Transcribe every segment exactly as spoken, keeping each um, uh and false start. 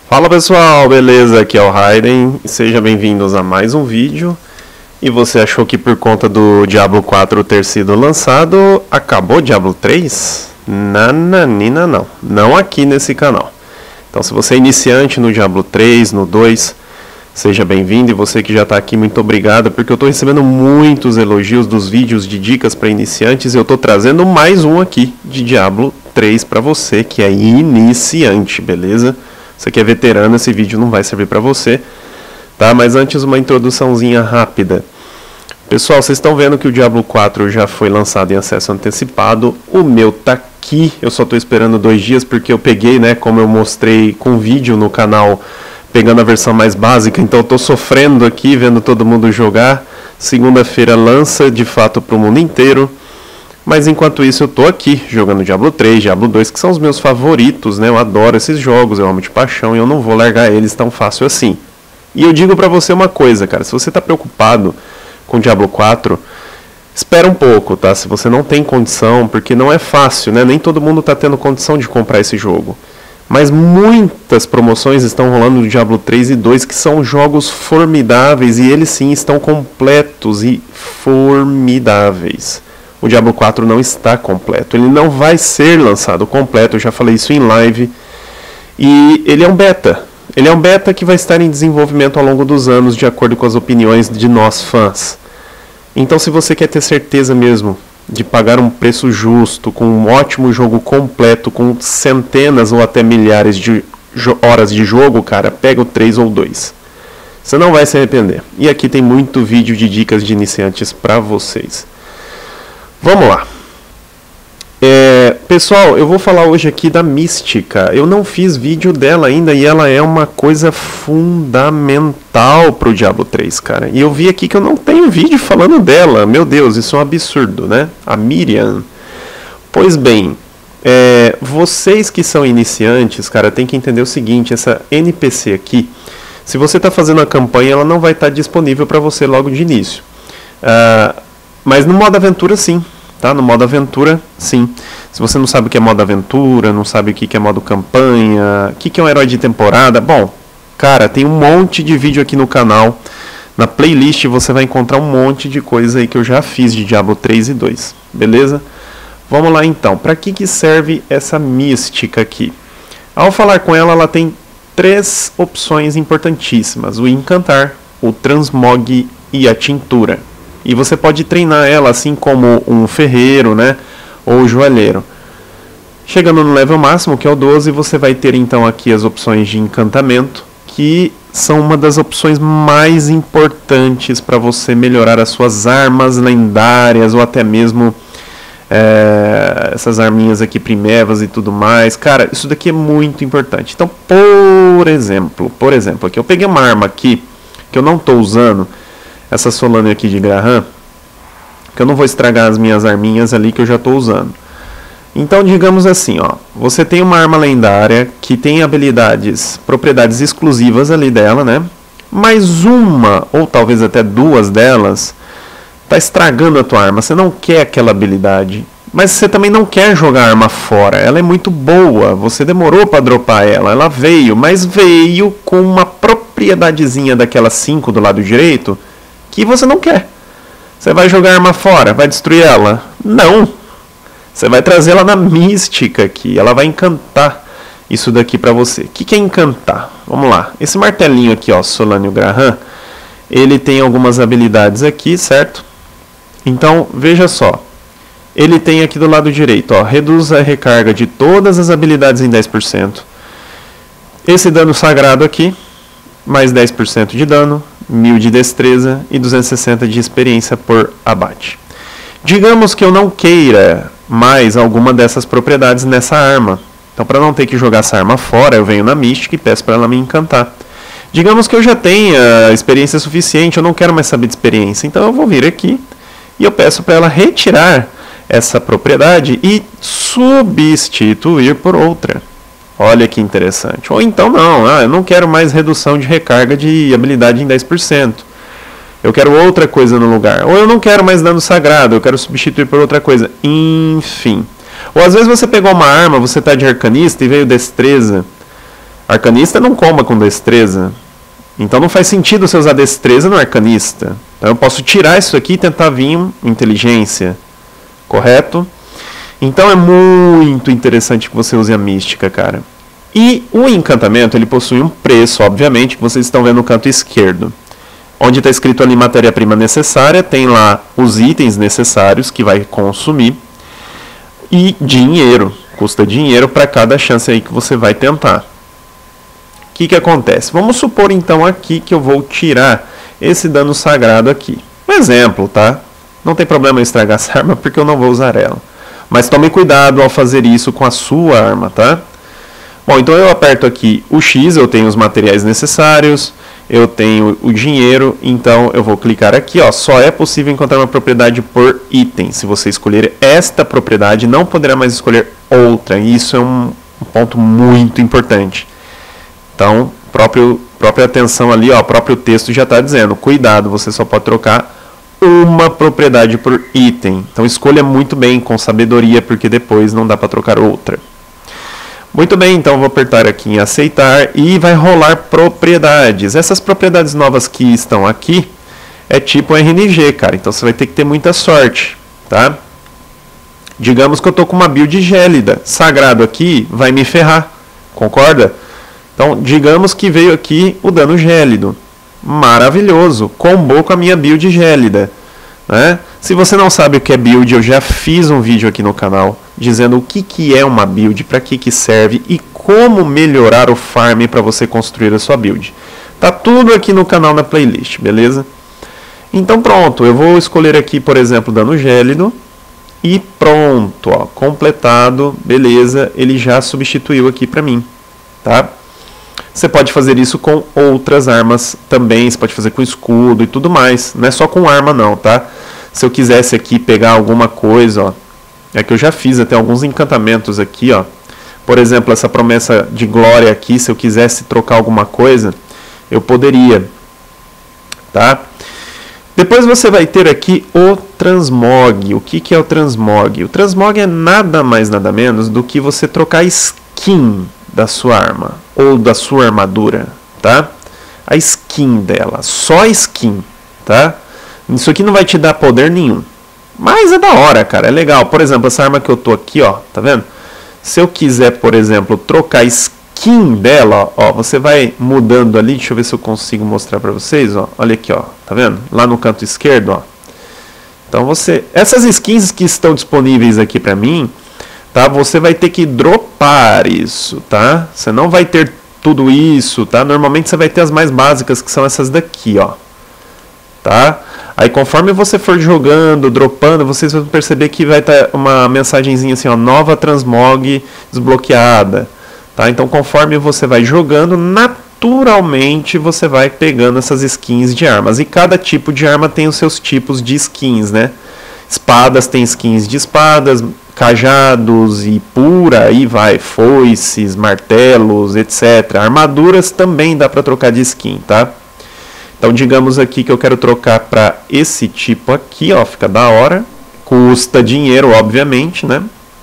Fala pessoal, beleza? Aqui é o Raiden, sejam bem-vindos a mais um vídeo. E você achou que por conta do Diablo quatro ter sido lançado, acabou Diablo três? Nananina não, não aqui nesse canal. Então se você é iniciante no Diablo três, no dois, seja bem-vindo. E você que já está aqui, muito obrigado, porque eu estou recebendo muitos elogios dos vídeos de dicas para iniciantes. E eu estou trazendo mais um aqui de Diablo três para você que é iniciante, beleza? Você que é veterano, esse vídeo não vai servir para você, tá? Mas antes, uma introduçãozinha rápida. Pessoal, vocês estão vendo que o Diablo quatro já foi lançado em acesso antecipado. O meu tá aqui, eu só estou esperando dois dias porque eu peguei, né, como eu mostrei com vídeo no canal, pegando a versão mais básica. Então eu tô sofrendo aqui, vendo todo mundo jogar. Segunda-feira lança, de fato, para o mundo inteiro. Mas enquanto isso eu tô aqui, jogando Diablo três, Diablo dois, que são os meus favoritos, né? Eu adoro esses jogos, eu amo de paixão e eu não vou largar eles tão fácil assim. E eu digo pra você uma coisa, cara, se você tá preocupado com Diablo quatro, espera um pouco, tá? Se você não tem condição, porque não é fácil, né? Nem todo mundo tá tendo condição de comprar esse jogo. Mas muitas promoções estão rolando no Diablo três e dois, que são jogos formidáveis, e eles sim estão completos e formidáveis. O Diablo quatro não está completo, ele não vai ser lançado completo, eu já falei isso em live. E ele é um beta, ele é um beta que vai estar em desenvolvimento ao longo dos anos, de acordo com as opiniões de nós fãs. Então se você quer ter certeza mesmo de pagar um preço justo, com um ótimo jogo completo, com centenas ou até milhares de horas de jogo, cara, pega o três ou o dois. Você não vai se arrepender. E aqui tem muito vídeo de dicas de iniciantes para vocês. Vamos lá. É, pessoal, eu vou falar hoje aqui da Mística. Eu não fiz vídeo dela ainda e ela é uma coisa fundamental pro Diablo três, cara. E eu vi aqui que eu não tenho vídeo falando dela. Meu Deus, isso é um absurdo, né? A Miriam. Pois bem, é, vocês que são iniciantes, cara, tem que entender o seguinte: essa N P C aqui, se você está fazendo a campanha, ela não vai estar disponível para você logo de início. Ah... Mas no modo aventura sim, tá? No modo aventura sim. Se você não sabe o que é modo aventura, não sabe o que é modo campanha, o que é um herói de temporada, bom, cara, tem um monte de vídeo aqui no canal. Na playlist você vai encontrar um monte de coisa aí que eu já fiz de Diablo três e dois, beleza? Vamos lá então, para que que serve essa mística aqui? Ao falar com ela, ela tem três opções importantíssimas: o encantar, o transmog e a tintura. E você pode treinar ela assim como um ferreiro, né, ou joalheiro. Chegando no level máximo, que é o doze, você vai ter então aqui as opções de encantamento, que são uma das opções mais importantes para você melhorar as suas armas lendárias, ou até mesmo é, essas arminhas aqui primevas e tudo mais. Cara, isso daqui é muito importante. Então, por exemplo, por exemplo, aqui eu peguei uma arma aqui que eu não estou usando, essa Solânia aqui de Graham, que eu não vou estragar as minhas arminhas ali que eu já estou usando. Então, digamos assim, ó, você tem uma arma lendária que tem habilidades, propriedades exclusivas ali dela, né? Mas uma, ou talvez até duas delas, tá estragando a tua arma. Você não quer aquela habilidade, mas você também não quer jogar a arma fora. Ela é muito boa, você demorou para dropar ela, ela veio, mas veio com uma propriedadezinha daquelas cinco do lado direito, que você não quer. Você vai jogar a arma fora, vai destruir ela? Não. Você vai trazer ela na mística aqui, ela vai encantar isso daqui pra você. O que que é encantar? Vamos lá. Esse martelinho aqui, ó, Solânio Graham, ele tem algumas habilidades aqui, certo? Então, veja só. Ele tem aqui do lado direito, ó, reduz a recarga de todas as habilidades em dez por cento. Esse dano sagrado aqui, mais dez por cento de dano, mil de destreza e duzentos e sessenta de experiência por abate. Digamos que eu não queira mais alguma dessas propriedades nessa arma. Então, para não ter que jogar essa arma fora, eu venho na mística e peço para ela me encantar. Digamos que eu já tenha experiência suficiente, eu não quero mais saber de experiência. Então eu vou vir aqui e eu peço para ela retirar essa propriedade e substituir por outra. Olha que interessante. Ou então não, ah, eu não quero mais redução de recarga de habilidade em dez por cento. Eu quero outra coisa no lugar. Ou eu não quero mais dano sagrado, eu quero substituir por outra coisa. Enfim. Ou às vezes você pegou uma arma, você está de arcanista e veio destreza. Arcanista não comba com destreza. Então não faz sentido você usar destreza no arcanista. Então eu posso tirar isso aqui e tentar vir inteligência. Correto? Então é muito interessante que você use a mística, cara. E o encantamento, ele possui um preço, obviamente, que vocês estão vendo no canto esquerdo. Onde está escrito ali matéria-prima necessária, tem lá os itens necessários que vai consumir. E dinheiro, custa dinheiro para cada chance aí que você vai tentar. O que que acontece? Vamos supor então aqui que eu vou tirar esse dano sagrado aqui. Um exemplo, tá? Não tem problema eu estragar essa arma porque eu não vou usar ela. Mas tome cuidado ao fazer isso com a sua arma, tá? Bom, então eu aperto aqui o X, eu tenho os materiais necessários, eu tenho o dinheiro, então eu vou clicar aqui, ó, só é possível encontrar uma propriedade por item. Se você escolher esta propriedade, não poderá mais escolher outra, e isso é um ponto muito importante. Então, próprio, própria atenção ali, ó, o próprio texto já está dizendo, cuidado, você só pode trocar uma propriedade por item. Então escolha muito bem, com sabedoria, porque depois não dá para trocar outra. Muito bem, então eu vou apertar aqui em aceitar e vai rolar propriedades. Essas propriedades novas que estão aqui é tipo R N G, cara. Então você vai ter que ter muita sorte, tá? Digamos que eu tô com uma build gélida. Sagrado aqui vai me ferrar, concorda? Então digamos que veio aqui o dano gélido. Maravilhoso, combou com a minha build gélida, né? Se você não sabe o que é build, eu já fiz um vídeo aqui no canal dizendo o que, que é uma build, para que, que serve e como melhorar o farm para você construir a sua build. Tá tudo aqui no canal na playlist, beleza? Então pronto, eu vou escolher aqui, por exemplo, dano gélido e pronto, ó, completado, beleza, ele já substituiu aqui para mim, tá? Você pode fazer isso com outras armas também, você pode fazer com escudo e tudo mais, não é só com arma não, tá? Se eu quisesse aqui pegar alguma coisa, ó, é que eu já fiz até alguns encantamentos aqui, ó. Por exemplo, essa promessa de glória aqui, se eu quisesse trocar alguma coisa, eu poderia, tá? Depois você vai ter aqui o transmog. O que que é o transmog? O transmog é nada mais, nada menos do que você trocar skin da sua arma ou da sua armadura, tá? A skin dela, só skin, tá? Isso aqui não vai te dar poder nenhum. Mas é da hora, cara, é legal. Por exemplo, essa arma que eu tô aqui, ó, tá vendo? Se eu quiser, por exemplo, trocar a skin dela, ó, você vai mudando ali, deixa eu ver se eu consigo mostrar pra vocês, ó. Olha aqui, ó, tá vendo? Lá no canto esquerdo, ó. Então você, essas skins que estão disponíveis aqui pra mim, tá? Você vai ter que dropar isso, tá? Você não vai ter tudo isso, tá? Normalmente você vai ter as mais básicas, que são essas daqui, ó. Tá? Aí conforme você for jogando, dropando, vocês vão perceber que vai estar uma mensagenzinha assim, ó, nova transmog desbloqueada, tá? Então conforme você vai jogando, naturalmente você vai pegando essas skins de armas. E cada tipo de arma tem os seus tipos de skins, né? Espadas tem skins de espadas, cajados e pura, aí vai, foices, martelos, etcétera. Armaduras também dá para trocar de skin, tá? Então, digamos aqui que eu quero trocar para esse tipo aqui, ó, fica da hora. Custa dinheiro, obviamente, né?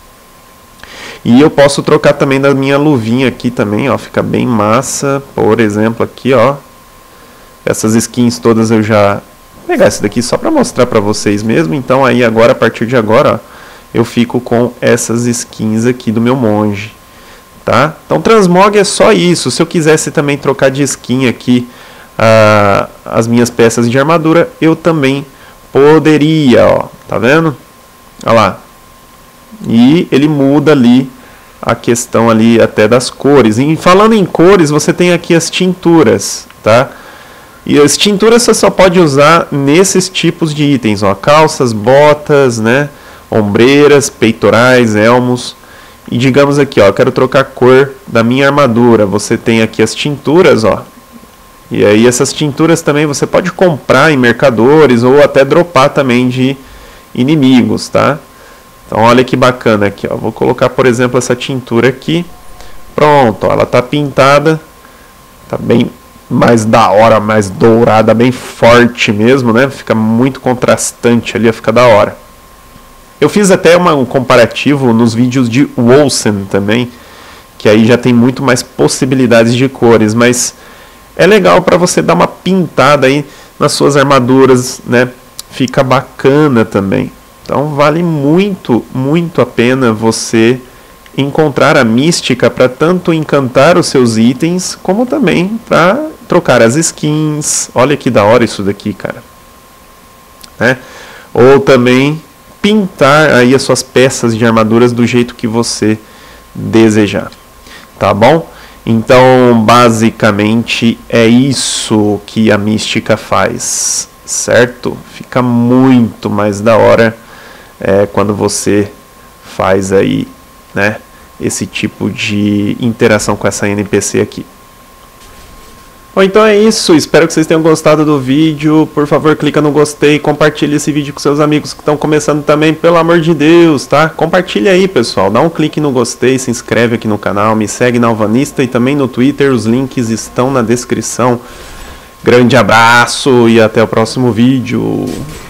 E eu posso trocar também da minha luvinha aqui também, ó, fica bem massa. Por exemplo, aqui, ó. Essas skins todas eu já... Vou pegar essa daqui só para mostrar para vocês mesmo. Então, aí agora, a partir de agora, ó, eu fico com essas skins aqui do meu monge, tá? Então, transmog é só isso. Se eu quisesse também trocar de skin aqui, Uh, as minhas peças de armadura, eu também poderia, ó, tá vendo? Olha lá. E ele muda ali a questão ali até das cores. E falando em cores, você tem aqui as tinturas, tá? E as tinturas você só pode usar nesses tipos de itens, ó, calças, botas, né, ombreiras, peitorais, elmos. E digamos aqui, ó, eu quero trocar a cor da minha armadura. Você tem aqui as tinturas, ó. E aí essas tinturas também você pode comprar em mercadores ou até dropar também de inimigos, tá? Então olha que bacana aqui, ó. Vou colocar, por exemplo, essa tintura aqui. Pronto, ó, ela tá pintada. Tá bem mais da hora, mais dourada, bem forte mesmo, né? Fica muito contrastante ali, fica da hora. Eu fiz até uma, um comparativo nos vídeos de Wolcen também, que aí já tem muito mais possibilidades de cores, mas é legal para você dar uma pintada aí nas suas armaduras, né? Fica bacana também. Então vale muito, muito a pena você encontrar a mística para tanto encantar os seus itens, como também para trocar as skins. Olha que da hora isso daqui, cara. Né? Ou também pintar aí as suas peças de armaduras do jeito que você desejar. Tá bom? Então, basicamente, é isso que a mística faz, certo? Fica muito mais da hora é, quando você faz aí, né, esse tipo de interação com essa N P C aqui. Bom, então é isso, espero que vocês tenham gostado do vídeo. Por favor, clica no gostei, compartilhe esse vídeo com seus amigos que estão começando também, pelo amor de Deus, tá? Compartilha aí, pessoal, dá um clique no gostei, se inscreve aqui no canal, me segue na Alvanista e também no Twitter, os links estão na descrição. Grande abraço e até o próximo vídeo.